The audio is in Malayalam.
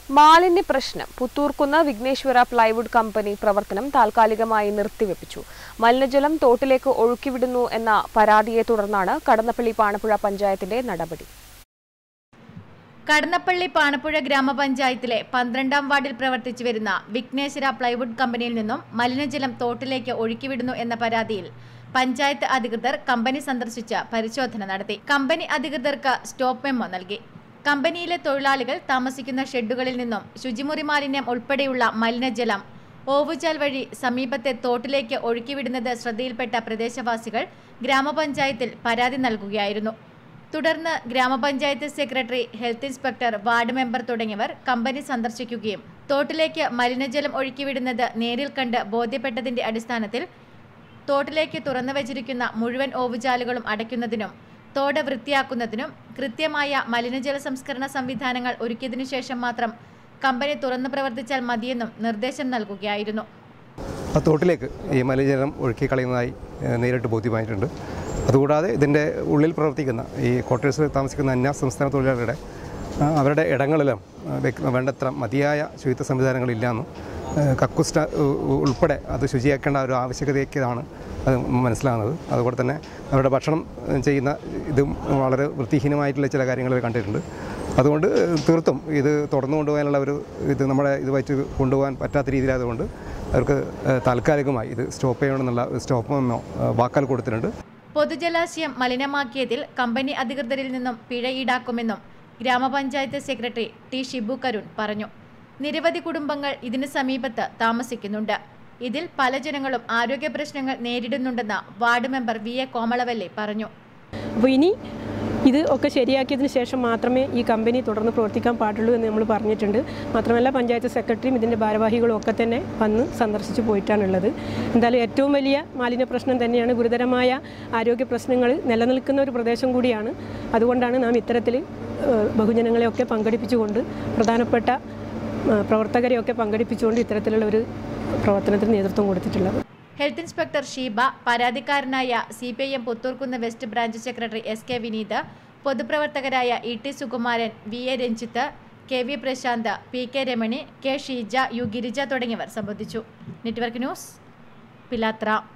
മാലിന്യ പ്രശ്നം പുത്തൂർക്കുന്ന് വിഘ്നേശ്വര പ്ലൈവുഡ് കമ്പനി പ്രവർത്തനം താൽക്കാലികമായി നിർത്തിവെപ്പിച്ചു. മലിനജലം തോട്ടിലേക്ക് ഒഴുക്കിവിടുന്നു എന്ന പരാതിയെ തുടർന്നാണ് കടന്നപ്പള്ളി പാണപ്പുഴ പഞ്ചായത്തിന്റെ നടപടി. കടന്നപ്പള്ളി പാണപ്പുഴ ഗ്രാമപഞ്ചായത്തിലെ 12ാം വാർഡിൽ പ്രവർത്തിച്ചു വരുന്ന വിഘ്നേശ്വര പ്ലൈവുഡ് കമ്പനിയിൽ നിന്നും മലിനജലം തോട്ടിലേക്ക് ഒഴുക്കിവിടുന്നു എന്ന പരാതിയിൽ പഞ്ചായത്ത് അധികൃതർ കമ്പനി സന്ദർശിച്ച് പരിശോധന നടത്തി. കമ്പനി അധികൃതർക്ക് സ്റ്റോപ്പ് മെമ്മോ നൽകി. കമ്പനിയിലെ തൊഴിലാളികൾ താമസിക്കുന്ന ഷെഡുകളിൽ നിന്നും ശുചിമുറി മാലിന്യം ഉൾപ്പെടെയുള്ള മലിനജലം ഓവുചാൽ വഴി സമീപത്തെ തോട്ടിലേക്ക് ഒഴുക്കിവിടുന്നത് ശ്രദ്ധയിൽപ്പെട്ട പ്രദേശവാസികൾ ഗ്രാമപഞ്ചായത്തിൽ പരാതി നൽകുകയായിരുന്നു. തുടർന്ന് ഗ്രാമപഞ്ചായത്ത് secretary, health inspector, ward member തുടങ്ങിയവർ കമ്പനി സന്ദർശിക്കുകയും തോട്ടിലേക്ക് മലിനജലം ഒഴുക്കിവിടുന്നത് നേരിൽ കണ്ട് ബോധ്യപ്പെട്ടതിന്റെ അടിസ്ഥാനത്തിൽ തോട്ടിലേക്ക് തുറന്നുവച്ചിരിക്കുന്ന മുഴുവൻ ഓവുചാലുകളും അടയ്ക്കുന്നതിനും തോട് വൃത്തിയാക്കുന്നതിനും കൃത്യമായ മലിനജല സംസ്കരണ സംവിധാനങ്ങൾ ഒരുക്കിയതിനു ശേഷം മാത്രം കമ്പനി തുറന്നു പ്രവർത്തിച്ചാൽ മതിയെന്നും നിർദ്ദേശം നൽകുകയായിരുന്നു. തോട്ടിലേക്ക് ഈ മലിനജലം ഒഴുക്കി കളയുന്നതായി നേരിട്ട് ബോധ്യമായിട്ടുണ്ട്. അതുകൂടാതെ ഇതിൻ്റെ ഉള്ളിൽ പ്രവർത്തിക്കുന്ന ഈ ക്വാർട്ടേഴ്സിൽ താമസിക്കുന്ന അന്യ സംസ്ഥാന തൊഴിലാളികളുടെ അവരുടെ ഇടങ്ങളിലും വേണ്ടത്ര മതിയായ ശുചിത്വ സംവിധാനങ്ങളില്ലാന്നും കക്കുസ്റ്റ ഉൾപ്പെടെ അത് ശുചിയാക്കേണ്ട ഒരു ആവശ്യകതയ്ക്കാണ് അത് മനസ്സിലാകുന്നത്. അതുപോലെ തന്നെ അവരുടെ ഭക്ഷണം ചെയ്യുന്ന ഇതും വളരെ വൃത്തിഹീനമായിട്ടുള്ള ചില കാര്യങ്ങൾ കണ്ടിട്ടുണ്ട്. അതുകൊണ്ട് തീർത്തും ഇത് തുടർന്നു കൊണ്ടുപോകാനുള്ള ഇത് നമ്മുടെ ഇതുമായിട്ട് കൊണ്ടുപോകാൻ പറ്റാത്ത രീതിയിലായതുകൊണ്ട് അവർക്ക് താൽക്കാലികമായി ഇത് സ്റ്റോപ്പ് ചെയ്യണമെന്നുള്ള സ്റ്റോപ്പ് വാക്കാൽ കൊടുത്തിട്ടുണ്ട്. പൊതുജലാശയം മലിനമാക്കിയതിൽ കമ്പനി അധികൃതരിൽ നിന്നും പിഴ ഈടാക്കുമെന്നും ഗ്രാമപഞ്ചായത്ത് സെക്രട്ടറി ടി ഷിബു കരുൺ പറഞ്ഞു. നിരവധി കുടുംബങ്ങൾ ഇതിന് സമീപത്ത് താമസിക്കുന്നുണ്ട്. ഇതിൽ പല ജനങ്ങളും ആരോഗ്യ പ്രശ്നങ്ങൾ നേരിടുന്നുണ്ടെന്ന് ward member V A Komalavalli പറഞ്ഞു. അപ്പോൾ ഇനി ഇത് ഒക്കെ ശരിയാക്കിയതിന് ശേഷം മാത്രമേ ഈ കമ്പനി തുടർന്ന് പ്രവർത്തിക്കാൻ പാടുള്ളൂ എന്ന് നമ്മൾ പറഞ്ഞിട്ടുണ്ട്. മാത്രമല്ല പഞ്ചായത്ത് സെക്രട്ടറിയും ഇതിൻ്റെ ഭാരവാഹികളും ഒക്കെ തന്നെ വന്ന് സന്ദർശിച്ച് പോയിട്ടാണുള്ളത്. എന്തായാലും ഏറ്റവും വലിയ മാലിന്യ പ്രശ്നം തന്നെയാണ്. ഗുരുതരമായ ആരോഗ്യ പ്രശ്നങ്ങൾ നിലനിൽക്കുന്ന ഒരു പ്രദേശം കൂടിയാണ്. അതുകൊണ്ടാണ് നാം ഇത്തരത്തിൽ ബഹുജനങ്ങളെയൊക്കെ പങ്കെടുപ്പിച്ചുകൊണ്ട് പ്രധാനപ്പെട്ട പ്രവർത്തകരെയൊക്കെ പങ്കെടുപ്പിച്ചുകൊണ്ട് ഇത്തരത്തിലുള്ള ഒരു പ്രവർത്തനത്തിന് നേതൃത്വം കൊടുത്തിട്ടുള്ളത്. ഹെൽത്ത് ഇൻസ്പെക്ടർ ഷീബ, പരാതിക്കാരനായ CPIM Puthurkunnu west branch secretary SK Vineeth, പൊതുപ്രവർത്തകരായ ET Sukumaran, VA Ranjith, KV Prashanth, PK Ramani, K Sheeja, U Girija തുടങ്ങിയവർ സംബന്ധിച്ചു. നെറ്റ്വർക്ക് ന്യൂസ്, പിലാത്ര.